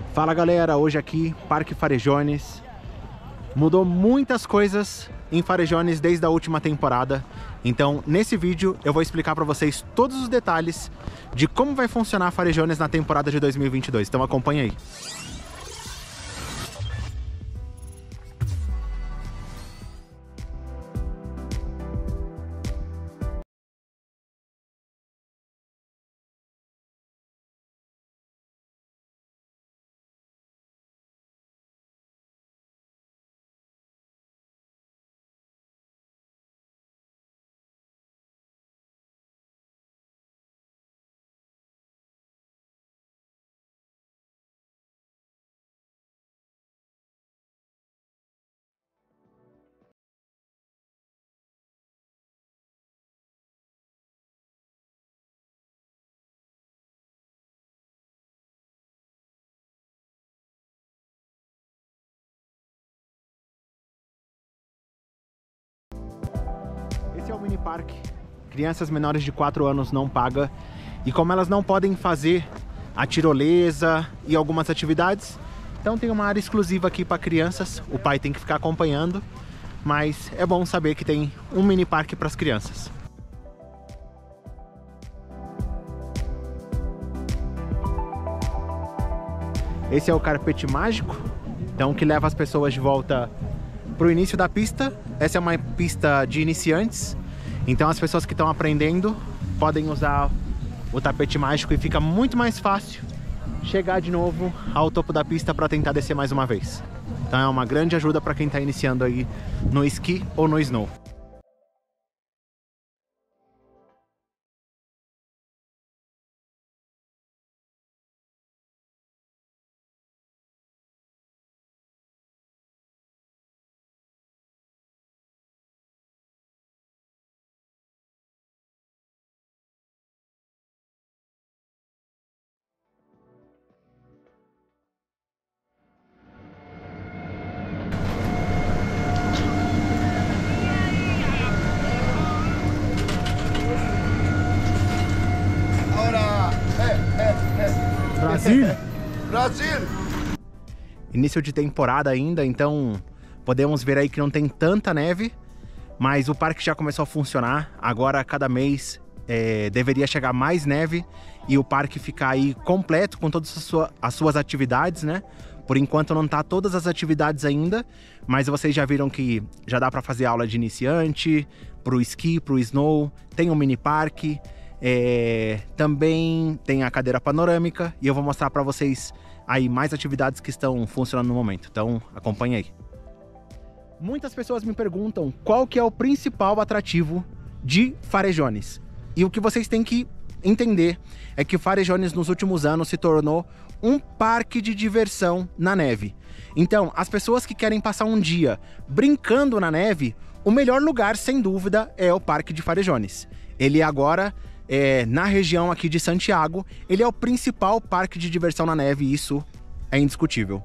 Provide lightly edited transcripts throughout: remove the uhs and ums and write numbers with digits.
Fala galera, hoje aqui, Parque Farellones. Mudou muitas coisas em Farellones desde a última temporada. Então, nesse vídeo, eu vou explicar para vocês todos os detalhes de como vai funcionar Farellones na temporada de 2022. Então acompanha aí. Esse é o mini parque. Crianças menores de 4 anos não pagam. E como elas não podem fazer a tirolesa e algumas atividades, então tem uma área exclusiva aqui para crianças. O pai tem que ficar acompanhando, mas é bom saber que tem um mini parque para as crianças. Esse é o carpete mágico, então que leva as pessoas de volta para o início da pista. Essa é uma pista de iniciantes, então as pessoas que estão aprendendo podem usar o tapete mágico e fica muito mais fácil chegar de novo ao topo da pista para tentar descer mais uma vez. Então é uma grande ajuda para quem está iniciando aí no esqui ou no snow. Brasil! Brasil! Início de temporada ainda, então podemos ver aí que não tem tanta neve, mas o parque já começou a funcionar. Agora, cada mês deveria chegar mais neve e o parque ficar aí completo com todas as suas atividades, né? Por enquanto não tá todas as atividades ainda, mas vocês já viram que já dá para fazer aula de iniciante, pro esqui, pro snow, tem um mini parque. Também tem a cadeira panorâmica e eu vou mostrar para vocês aí mais atividades que estão funcionando no momento, então acompanha aí. Muitas pessoas me perguntam qual que é o principal atrativo de Farellones, e o que vocês têm que entender é que Farellones nos últimos anos se tornou um parque de diversão na neve. Então as pessoas que querem passar um dia brincando na neve, o melhor lugar sem dúvida é o Parque de Farellones. Ele agora na região aqui de Santiago, ele é o principal parque de diversão na neve, e isso é indiscutível.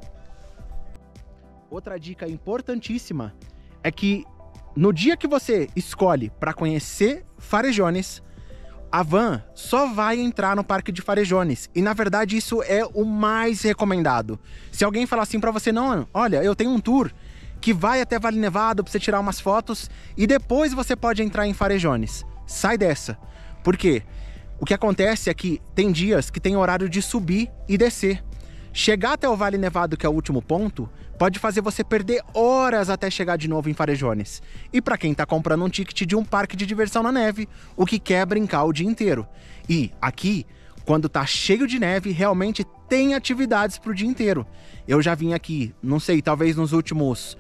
Outra dica importantíssima é que no dia que você escolhe para conhecer Farellones, a van só vai entrar no Parque de Farellones, e na verdade isso é o mais recomendado. Se alguém falar assim para você, não, olha, eu tenho um tour que vai até Vale Nevado para você tirar umas fotos e depois você pode entrar em Farellones, sai dessa. Por quê? O que acontece é que tem dias que tem horário de subir e descer. Chegar até o Vale Nevado, que é o último ponto, pode fazer você perder horas até chegar de novo em Farellones. E para quem está comprando um ticket de um parque de diversão na neve, o que quer brincar o dia inteiro. E aqui, quando tá cheio de neve, realmente tem atividades pro dia inteiro. Eu já vim aqui, não sei, talvez nos últimos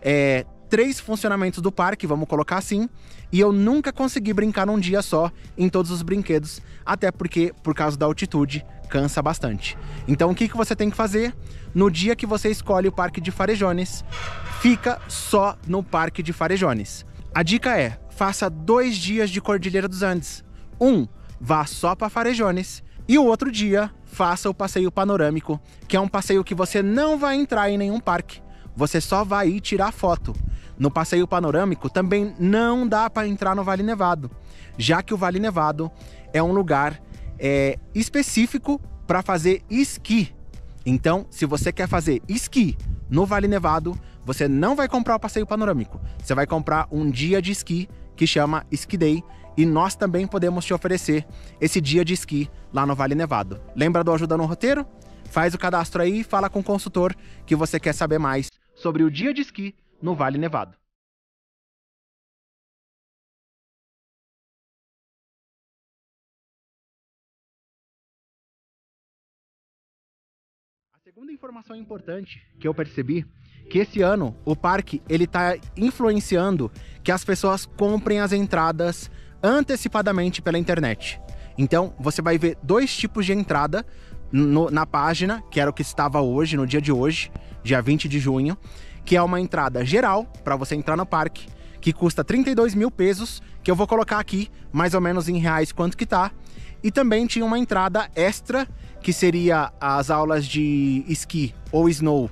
3 funcionamentos do parque, vamos colocar assim, e eu nunca consegui brincar num dia só em todos os brinquedos, até porque, por causa da altitude, cansa bastante. Então o que você tem que fazer? No dia que você escolhe o Parque de Farellones, fica só no Parque de Farellones. A dica é, faça 2 dias de Cordilheira dos Andes. Vá só para Farellones, e o outro dia, faça o passeio panorâmico, que é um passeio que você não vai entrar em nenhum parque, você só vai ir tirar foto. No passeio panorâmico também não dá para entrar no Vale Nevado, já que o Vale Nevado é um lugar específico para fazer esqui. Então, se você quer fazer esqui no Vale Nevado, você não vai comprar o passeio panorâmico. Você vai comprar um dia de esqui que chama Ski Day. E nós também podemos te oferecer esse dia de esqui lá no Vale Nevado. Lembra do Ajuda no Roteiro? Faz o cadastro aí e fala com o consultor que você quer saber mais sobre o dia de esqui no Vale Nevado. A segunda informação importante que eu percebi que esse ano o parque ele está influenciando que as pessoas comprem as entradas antecipadamente pela internet. Então você vai ver dois tipos de entrada na página, que era o que estava hoje, no dia de hoje, dia 20 de junho, que é uma entrada geral para você entrar no parque, que custa 32 mil pesos, que eu vou colocar aqui mais ou menos em reais quanto que tá. E também tinha uma entrada extra, que seria as aulas de esqui ou snow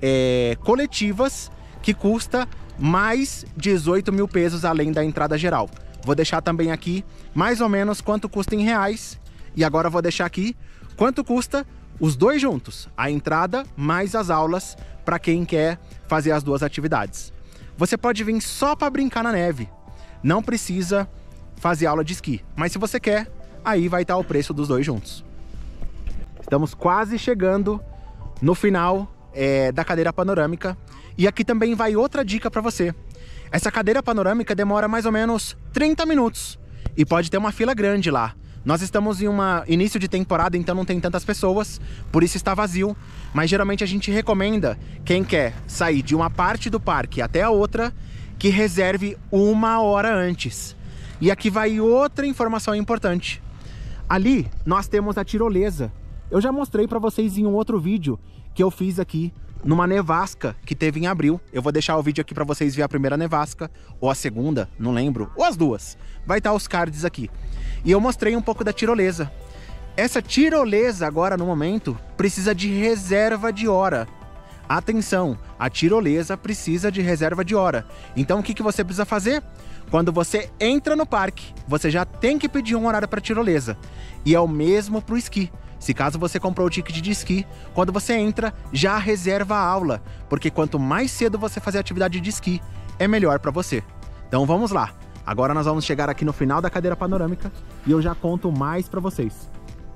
coletivas, que custa mais 18 mil pesos além da entrada geral. Vou deixar também aqui mais ou menos quanto custa em reais. E agora vou deixar aqui quanto custa os dois juntos, a entrada mais as aulas, para quem quer fazer as duas atividades. Você pode vir só para brincar na neve, não precisa fazer aula de esqui, mas se você quer, aí vai estar o preço dos dois juntos. Estamos quase chegando no final da cadeira panorâmica, e aqui também vai outra dica para você. Essa cadeira panorâmica demora mais ou menos 30 minutos e pode ter uma fila grande lá. Nós estamos em início de temporada, então não tem tantas pessoas, por isso está vazio. Mas geralmente a gente recomenda quem quer sair de uma parte do parque até a outra, que reserve 1 hora antes. E aqui vai outra informação importante. Ali nós temos a tirolesa. Eu já mostrei para vocês em um outro vídeo que eu fiz aqui numa nevasca que teve em abril. Eu vou deixar o vídeo aqui para vocês ver a primeira nevasca, ou a segunda, não lembro, ou as duas. Vai estar os cards aqui. E eu mostrei um pouco da tirolesa. Essa tirolesa agora, no momento, precisa de reserva de hora. Atenção, a tirolesa precisa de reserva de hora. Então o que você precisa fazer? Quando você entra no parque, você já tem que pedir um horário para tirolesa. E é o mesmo para o esqui. Se caso você comprou o ticket de esqui, quando você entra, já reserva a aula. Porque quanto mais cedo você fazer a atividade de esqui, é melhor para você. Então vamos lá. Agora nós vamos chegar aqui no final da cadeira panorâmica e eu já conto mais para vocês.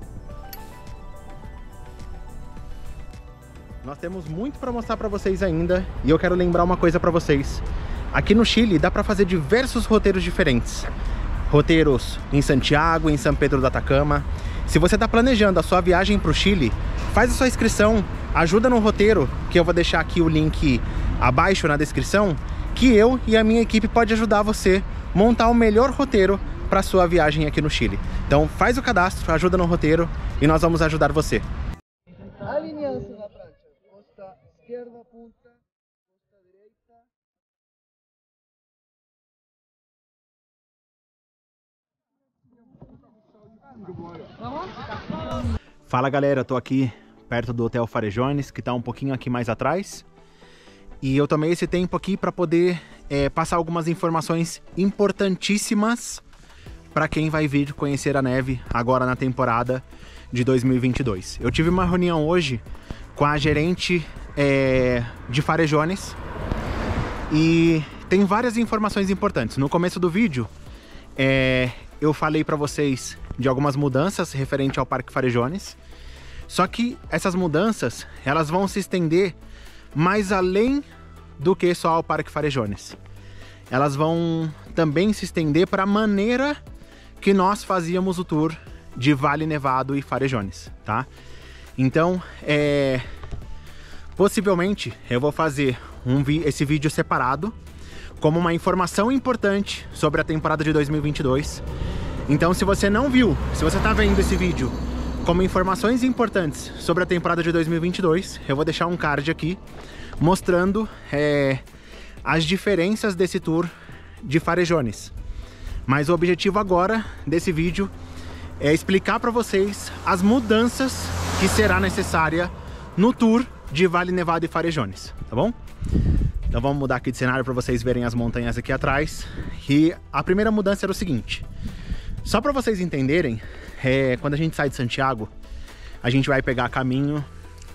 Nós temos muito para mostrar para vocês ainda e eu quero lembrar uma coisa para vocês. Aqui no Chile dá para fazer diversos roteiros diferentes. Roteiros em Santiago, em São Pedro do Atacama. Se você está planejando a sua viagem para o Chile, faz a sua inscrição, ajuda no roteiro, que eu vou deixar aqui o link abaixo na descrição, que eu e a minha equipe pode ajudar você a montar o melhor roteiro para sua viagem aqui no Chile. Então faz o cadastro, ajuda no roteiro e nós vamos ajudar você. Aliança na prancha, costa esquerda, punta, costa direita. Fala galera, eu tô aqui perto do Hotel Farellones, que tá um pouquinho aqui mais atrás. E eu tomei esse tempo aqui para poder passar algumas informações importantíssimas para quem vai vir conhecer a neve agora na temporada de 2022. Eu tive uma reunião hoje com a gerente de Farellones e tem várias informações importantes. No começo do vídeo, eu falei para vocês de algumas mudanças referente ao Parque Farellones. Só que essas mudanças, elas vão se estender mais além do que só o Parque Farellones. Elas vão também se estender para a maneira que nós fazíamos o tour de Vale Nevado e Farellones, tá? Então, possivelmente eu vou fazer esse vídeo separado como uma informação importante sobre a temporada de 2022. Então, se você não viu, se você está vendo esse vídeo como informações importantes sobre a temporada de 2022, eu vou deixar um card aqui mostrando as diferenças desse tour de Farellones. Mas o objetivo agora desse vídeo é explicar para vocês as mudanças que será necessária no tour de Vale Nevado e Farellones, tá bom? Então vamos mudar aqui de cenário para vocês verem as montanhas aqui atrás. E a primeira mudança era o seguinte: só para vocês entenderem, quando a gente sai de Santiago, a gente vai pegar caminho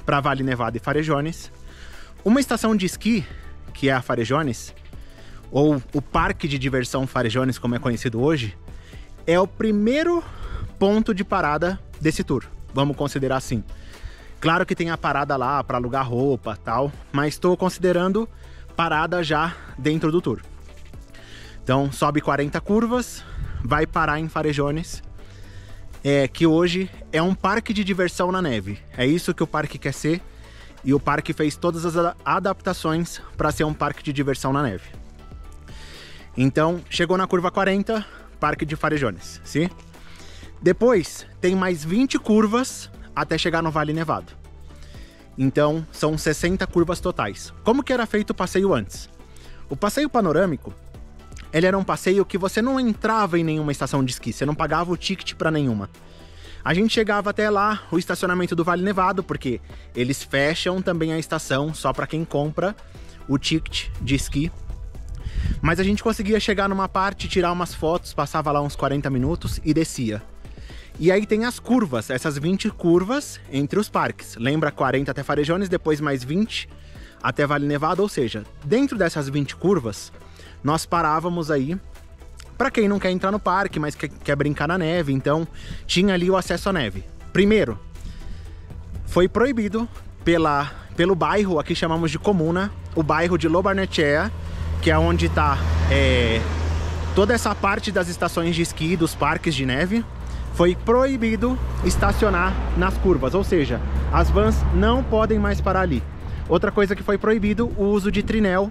para Vale Nevado e Farellones. Uma estação de esqui, que é a Farellones, ou o Parque de Diversão Farellones, como é conhecido hoje, é o primeiro ponto de parada desse tour. Vamos considerar assim. Claro que tem a parada lá para alugar roupa e tal, mas estou considerando parada já dentro do tour. Então, sobe 40 curvas, vai parar em Farellones, que hoje é um parque de diversão na neve. É isso que o parque quer ser, e o parque fez todas as adaptações para ser um parque de diversão na neve. Então, chegou na curva 40, parque de Farellones, sim? Depois, tem mais 20 curvas até chegar no Vale Nevado. Então, são 60 curvas totais. Como que era feito o passeio antes? O passeio panorâmico, ele era um passeio que você não entrava em nenhuma estação de esqui, você não pagava o ticket para nenhuma. A gente chegava até lá, o estacionamento do Vale Nevado, porque eles fecham também a estação só para quem compra o ticket de esqui. Mas a gente conseguia chegar numa parte, tirar umas fotos, passava lá uns 40 minutos e descia. E aí tem as curvas, essas 20 curvas entre os parques. Lembra 40 até Farellones, depois mais 20 até Vale Nevado, ou seja, dentro dessas 20 curvas, nós parávamos aí para quem não quer entrar no parque, mas quer brincar na neve. Então tinha ali o acesso à neve. Primeiro, foi proibido pelo bairro, aqui chamamos de comuna, o bairro de Lo Barnechea, que é onde está toda essa parte das estações de esqui, dos parques de neve. Foi proibido estacionar nas curvas, ou seja, as vans não podem mais parar ali. Outra coisa que foi proibido, o uso de trinel,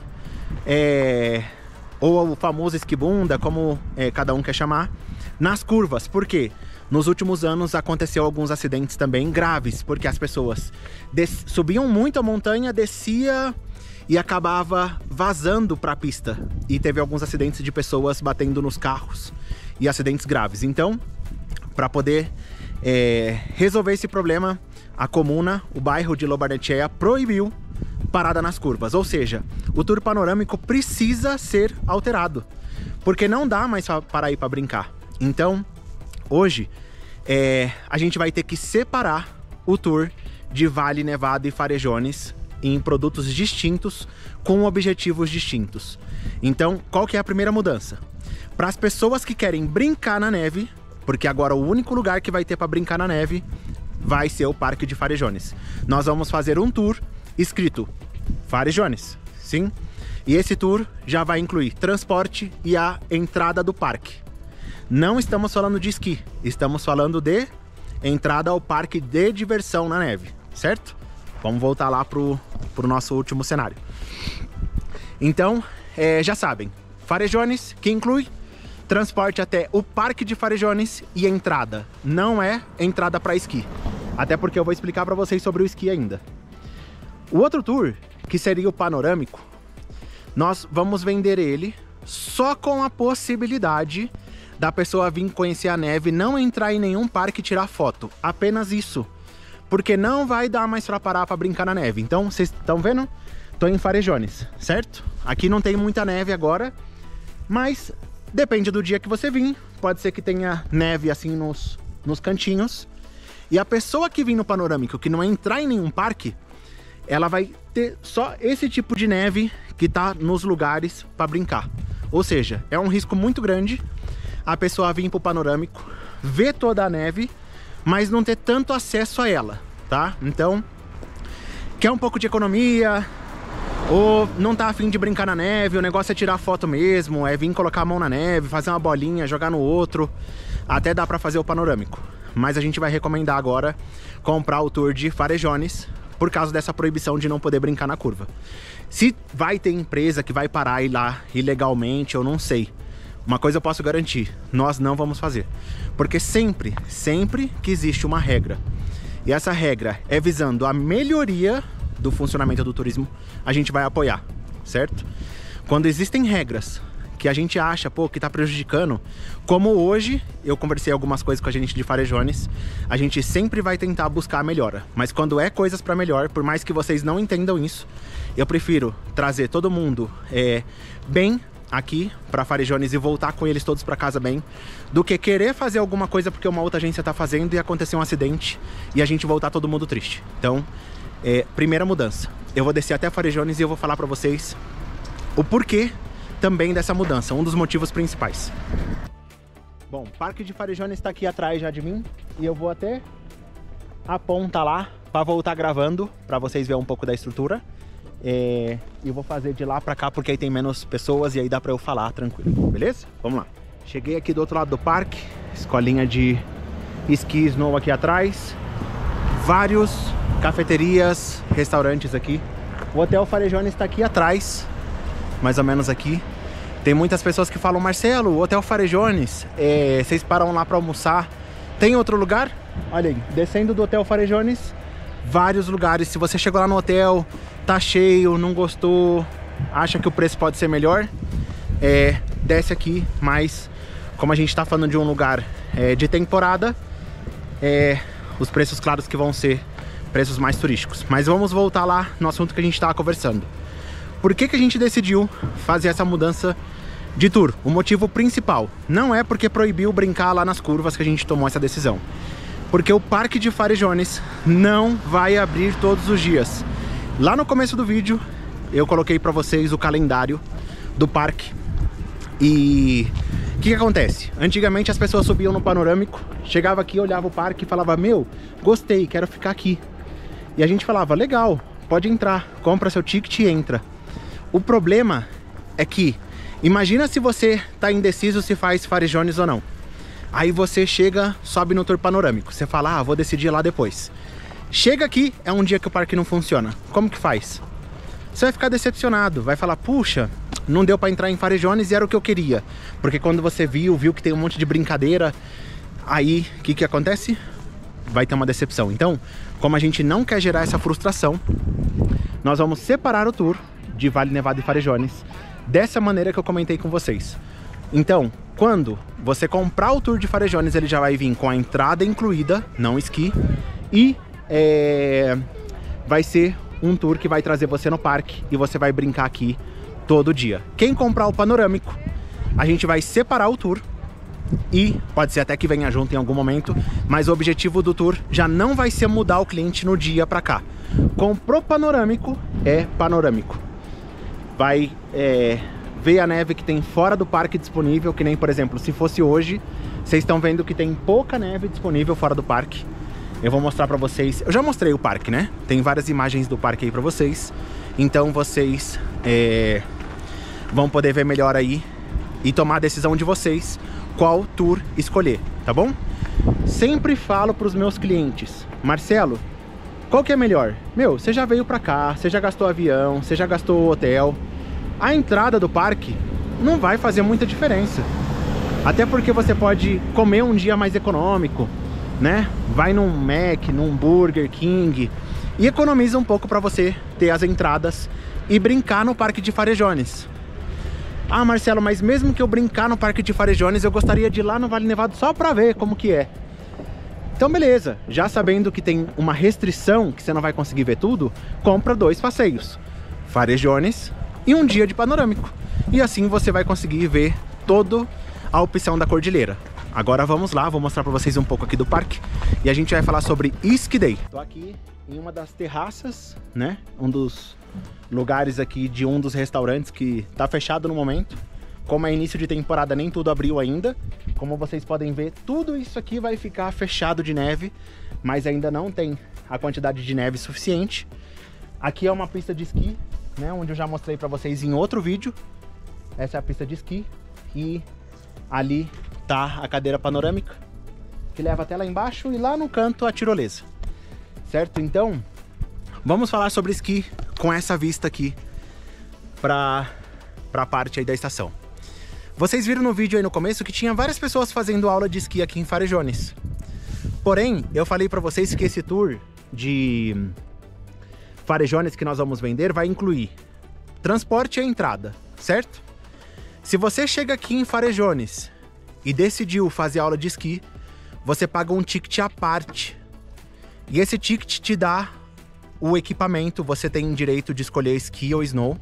ou o famoso esquibunda, como cada um quer chamar, nas curvas. Por quê? Nos últimos anos aconteceu alguns acidentes também graves, porque as pessoas subiam muito a montanha, descia e acabava vazando para a pista. E teve alguns acidentes de pessoas batendo nos carros e acidentes graves. Então, para poder resolver esse problema, a comuna, o bairro de Lo Barnechea, proibiu parada nas curvas. Ou seja, o tour panorâmico precisa ser alterado, porque não dá mais para ir para brincar. Então, hoje, a gente vai ter que separar o tour de Vale Nevado e Farellones em produtos distintos, com objetivos distintos. Então, qual que é a primeira mudança? Para as pessoas que querem brincar na neve, porque agora o único lugar que vai ter para brincar na neve vai ser o Parque de Farellones. Nós vamos fazer um tour escrito Farellones, sim? E esse tour já vai incluir transporte e a entrada do parque. Não estamos falando de esqui, estamos falando de entrada ao parque de diversão na neve, certo? Vamos voltar lá pro nosso último cenário. Então, já sabem, Farellones, que inclui transporte até o Parque de Farellones e entrada. Não é entrada para esqui. Até porque eu vou explicar para vocês sobre o esqui ainda. O outro tour, que seria o panorâmico, nós vamos vender ele só com a possibilidade da pessoa vir conhecer a neve, não entrar em nenhum parque e tirar foto. Apenas isso. Porque não vai dar mais para parar para brincar na neve. Então, vocês estão vendo? Tô em Farellones, certo? Aqui não tem muita neve agora, mas depende do dia que você vir. Pode ser que tenha neve assim nos cantinhos. E a pessoa que vir no panorâmico, que não entrar em nenhum parque, ela vai ter só esse tipo de neve que tá nos lugares para brincar. Ou seja, é um risco muito grande a pessoa vir pro panorâmico, ver toda a neve, mas não ter tanto acesso a ela, tá? Então, quer um pouco de economia, ou não tá afim de brincar na neve, o negócio é tirar foto mesmo, é vir colocar a mão na neve, fazer uma bolinha, jogar no outro, até dá pra fazer o panorâmico. Mas a gente vai recomendar agora comprar o tour de Farellones, por causa dessa proibição de não poder brincar na curva. Se vai ter empresa que vai parar e ir lá ilegalmente, eu não sei. Uma coisa eu posso garantir, nós não vamos fazer. Porque sempre que existe uma regra, e essa regra é visando a melhoria do funcionamento do turismo, a gente vai apoiar, certo? Quando existem regras que a gente acha, pô, que tá prejudicando, como hoje eu conversei algumas coisas com a gente de Farellones, a gente sempre vai tentar buscar a melhora. Mas quando é coisas para melhor, por mais que vocês não entendam isso, eu prefiro trazer todo mundo bem aqui para Farellones e voltar com eles todos para casa bem, do que querer fazer alguma coisa porque uma outra agência tá fazendo e acontecer um acidente e a gente voltar todo mundo triste. Então, Primeira mudança. Eu vou descer até Farellones e eu vou falar pra vocês o porquê também dessa mudança, um dos motivos principais. Bom, o Parque de Farellones está aqui atrás já de mim e eu vou até a ponta lá para voltar gravando, para vocês verem um pouco da estrutura. E vou fazer de lá para cá porque aí tem menos pessoas e aí dá para eu falar tranquilo, beleza? Vamos lá. Cheguei aqui do outro lado do parque, escolinha de esqui snow aqui atrás, vários cafeterias, restaurantes aqui. O Hotel Farellones está aqui atrás, mais ou menos aqui. Tem muitas pessoas que falam: Marcelo, o Hotel Farellones, vocês param lá para almoçar, tem outro lugar? Olha aí, descendo do Hotel Farellones, vários lugares. Se você chegou lá no hotel, tá cheio, não gostou, acha que o preço pode ser melhor, desce aqui. Mas como a gente tá falando de um lugar de temporada, os preços, claros, que vão ser preços mais turísticos. Mas vamos voltar lá no assunto que a gente tava conversando. Por que que a gente decidiu fazer essa mudança de tour? O motivo principal não é porque proibiu brincar lá nas curvas que a gente tomou essa decisão, porque o Parque de Farellones não vai abrir todos os dias. Lá no começo do vídeo eu coloquei para vocês o calendário do parque. E o que acontece? Antigamente as pessoas subiam no panorâmico, chegava aqui, olhava o parque e falava: meu, gostei, quero ficar aqui. E a gente falava: legal, pode entrar, compra seu ticket e entra. O problema é que, imagina se você tá indeciso se faz Farellones ou não. Aí você chega, sobe no tour panorâmico, você fala: ah, vou decidir lá depois. Chega aqui, é um dia que o parque não funciona. Como que faz? Você vai ficar decepcionado, vai falar: puxa, não deu pra entrar em Farellones e era o que eu queria. Porque quando você viu que tem um monte de brincadeira, aí o que acontece? Vai ter uma decepção. Então, como a gente não quer gerar essa frustração, nós vamos separar o tour de Vale Nevado e Farellones dessa maneira que eu comentei com vocês. Então, quando você comprar o tour de Farellones, ele já vai vir com a entrada incluída, não esqui, e vai ser um tour que vai trazer você no parque e você vai brincar aqui todo dia. Quem comprar o panorâmico, a gente vai separar o tour e pode ser até que venha junto em algum momento, mas o objetivo do tour já não vai ser mudar o cliente no dia pra cá. Comprou panorâmico, é panorâmico. Vai ver a neve que tem fora do parque disponível, que nem, por exemplo, se fosse hoje, vocês estão vendo que tem pouca neve disponível fora do parque. Eu vou mostrar pra vocês, eu já mostrei o parque, né? Tem várias imagens do parque aí pra vocês, então vocês vão poder ver melhor aí e tomar a decisão de vocês qual tour escolher, tá bom? Sempre falo pros meus clientes: Marcelo, qual que é melhor? Meu, você já veio pra cá, você já gastou avião, você já gastou hotel. A entrada do parque não vai fazer muita diferença. Até porque você pode comer um dia mais econômico, né? Vai num Mac, num Burger King e economiza um pouco para você ter as entradas e brincar no Parque de Farellones. Ah, Marcelo, mas mesmo que eu brincar no Parque de Farellones, eu gostaria de ir lá no Vale Nevado só para ver como que é. Então beleza, já sabendo que tem uma restrição, que você não vai conseguir ver tudo, compra 2 passeios, Farellones e um dia de panorâmico. E assim você vai conseguir ver toda a opção da cordilheira. Agora vamos lá, vou mostrar para vocês um pouco aqui do parque e a gente vai falar sobre Ski Day. Tô aqui em uma das terraças, né? Um dos lugares aqui de um dos restaurantes que tá fechado no momento. Como é início de temporada, nem tudo abriu ainda. Como vocês podem ver, tudo isso aqui vai ficar fechado de neve, mas ainda não tem a quantidade de neve suficiente. Aqui é uma pista de esqui, né? Onde eu já mostrei para vocês em outro vídeo. Essa é a pista de esqui e ali tá a cadeira panorâmica que leva até lá embaixo e lá no canto a tirolesa, certo? Então vamos falar sobre esqui com essa vista aqui para a parte aí da estação. Vocês viram no vídeo aí no começo que tinha várias pessoas fazendo aula de esqui aqui em Farellones. Porém, eu falei para vocês que esse tour de Farellones que nós vamos vender vai incluir transporte e entrada, certo? Se você chega aqui em Farellones e decidiu fazer aula de esqui, você paga um ticket à parte. E esse ticket te dá o equipamento, você tem direito de escolher esqui ou snow.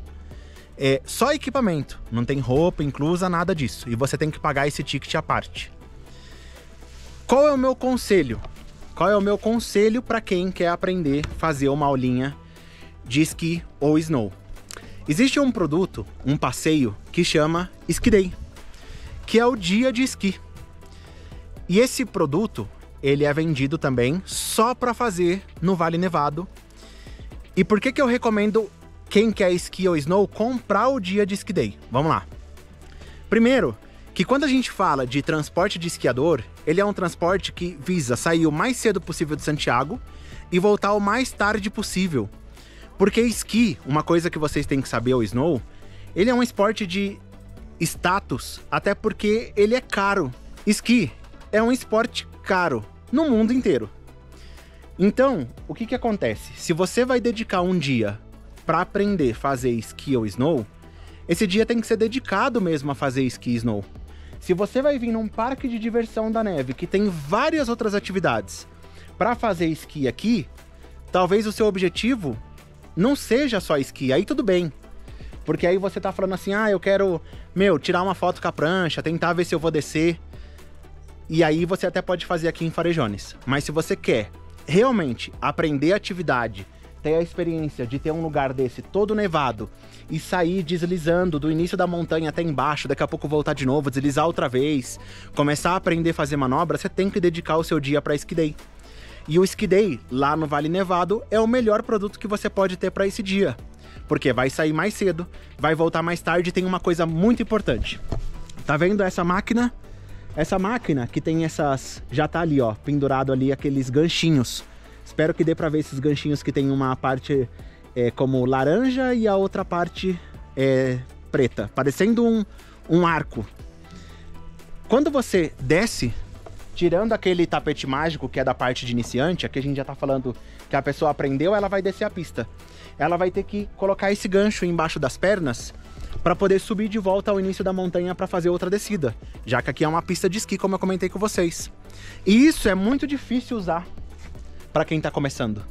É só equipamento, não tem roupa inclusa, nada disso. E você tem que pagar esse ticket à parte. Qual é o meu conselho? qual é o meu conselho para quem quer aprender a fazer uma aulinha de esqui ou snow. Existe um produto, um passeio, que chama Ski Day, que é o dia de esqui. E esse produto, ele é vendido também só para fazer no Vale Nevado. E por que eu recomendo quem quer esqui ou snow comprar o dia de Ski Day? Vamos lá. Primeiro, que quando a gente fala de transporte de esquiador, ele é um transporte que visa sair o mais cedo possível de Santiago e voltar o mais tarde possível. Porque esqui, uma coisa que vocês têm que saber, o snow, ele é um esporte de status, até porque ele é caro. Esqui é um esporte caro no mundo inteiro. Então, o que acontece? Se você vai dedicar um dia para aprender a fazer esqui ou snow, esse dia tem que ser dedicado mesmo a fazer esqui e snow. Se você vai vir num parque de diversão da neve que tem várias outras atividades para fazer esqui aqui, talvez o seu objetivo não seja só esqui, aí tudo bem. Porque aí você tá falando assim, eu quero, tirar uma foto com a prancha, tentar ver se eu vou descer. E aí você até pode fazer aqui em Farellones. Mas se você quer realmente aprender a atividade, ter a experiência de ter um lugar desse todo nevado e sair deslizando do início da montanha até embaixo, daqui a pouco voltar de novo, deslizar outra vez, começar a aprender a fazer manobra, você tem que dedicar o seu dia para Ski Day. E o Ski Day, lá no Vale Nevado, é o melhor produto que você pode ter para esse dia. Porque vai sair mais cedo, vai voltar mais tarde e tem uma coisa muito importante. Tá vendo essa máquina? Essa máquina que tem essas... Já tá ali, ó, pendurado ali aqueles ganchinhos. Espero que dê para ver esses ganchinhos que tem uma parte como laranja e a outra parte preta, parecendo um arco. Quando você desce, tirando aquele tapete mágico que é da parte de iniciante, aqui a gente já tá falando que a pessoa aprendeu, ela vai descer a pista. Ela vai ter que colocar esse gancho embaixo das pernas para poder subir de volta ao início da montanha para fazer outra descida, já que aqui é uma pista de esqui, como eu comentei com vocês. E isso é muito difícil usar para quem tá começando.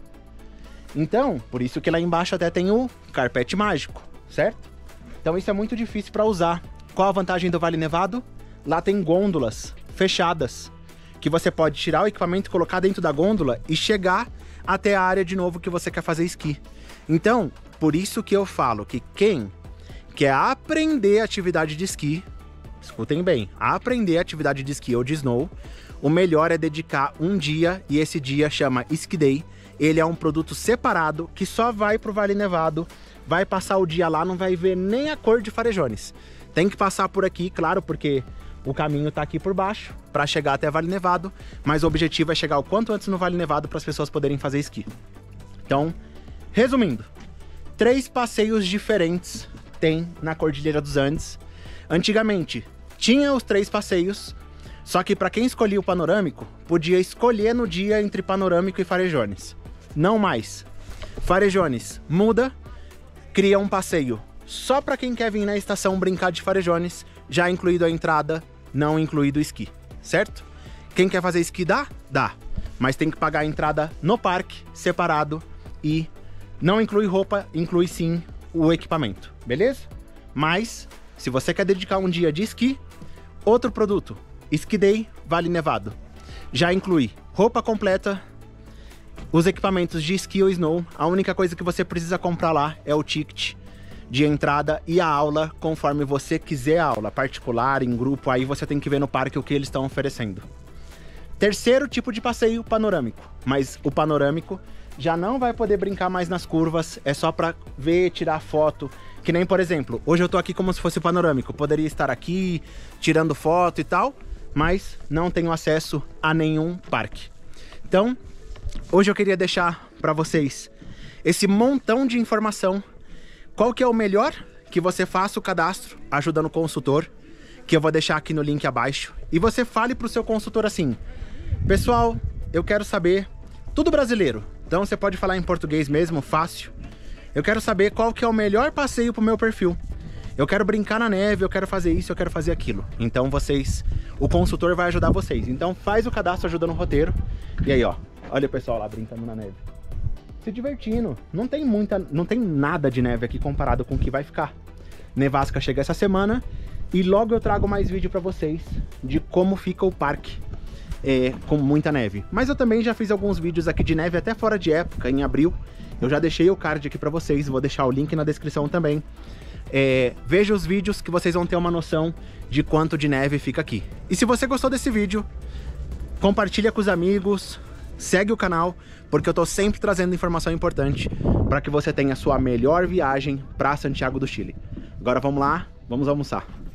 Então, por isso que lá embaixo até tem o carpete mágico, certo? Então isso é muito difícil para usar. Qual a vantagem do Vale Nevado? Lá tem gôndolas fechadas, que você pode tirar o equipamento, colocar dentro da gôndola e chegar até a área de novo que você quer fazer esqui. Então, por isso que eu falo que quem quer aprender atividade de esqui, escutem bem, aprender atividade de esqui ou de snow, o melhor é dedicar um dia, e esse dia chama Ski Day. Ele é um produto separado que só vai pro Vale Nevado, vai passar o dia lá, não vai ver nem a cor de Farellones. Tem que passar por aqui, claro, porque o caminho tá aqui por baixo para chegar até Vale Nevado, mas o objetivo é chegar o quanto antes no Vale Nevado para as pessoas poderem fazer esqui. Então, resumindo, 3 passeios diferentes tem na Cordilheira dos Andes. Antigamente, tinha os 3 passeios, só que para quem escolhia o panorâmico, podia escolher no dia entre panorâmico e Farellones. Não mais. Farellones muda, cria um passeio só para quem quer vir na estação brincar de Farellones, já incluído a entrada, não incluído o esqui, certo? Quem quer fazer esqui dá? Dá. Mas tem que pagar a entrada no parque, separado, e não inclui roupa, inclui sim o equipamento, beleza? Mas, se você quer dedicar um dia de esqui, outro produto, Ski Day Vale Nevado. Já inclui roupa completa, os equipamentos de esqui ou snow. A única coisa que você precisa comprar lá é o ticket de entrada e a aula, conforme você quiser a aula, particular, em grupo, aí você tem que ver no parque o que eles estão oferecendo. Terceiro tipo de passeio, panorâmico. Mas o panorâmico já não vai poder brincar mais nas curvas, é só para ver, tirar foto. Que nem, por exemplo, hoje eu tô aqui como se fosse panorâmico. Poderia estar aqui, tirando foto e tal, mas não tenho acesso a nenhum parque. Então, hoje eu queria deixar para vocês esse montão de informação. Qual que é o melhor? Que você faça o cadastro ajudando o consultor, que eu vou deixar aqui no link abaixo, e você fale para o seu consultor assim: pessoal, eu quero saber, tudo brasileiro, então você pode falar em português mesmo, fácil. Eu quero saber qual que é o melhor passeio pro meu perfil. Eu quero brincar na neve, eu quero fazer isso, eu quero fazer aquilo. Então o consultor vai ajudar vocês. Então faz o cadastro ajudando o roteiro. E aí, ó, olha o pessoal lá brincando na neve, se divertindo. Não tem nada de neve aqui comparado com o que vai ficar. Nevasca chega essa semana e logo eu trago mais vídeo pra vocês de como fica o parque. com muita neve. Mas eu também já fiz alguns vídeos aqui de neve até fora de época, em abril. Eu já deixei o card aqui pra vocês, vou deixar o link na descrição também. Veja os vídeos que vocês vão ter uma noção de quanto de neve fica aqui. E se você gostou desse vídeo, compartilha com os amigos, segue o canal, porque eu tô sempre trazendo informação importante para que você tenha a sua melhor viagem para Santiago do Chile. Agora vamos lá, vamos almoçar.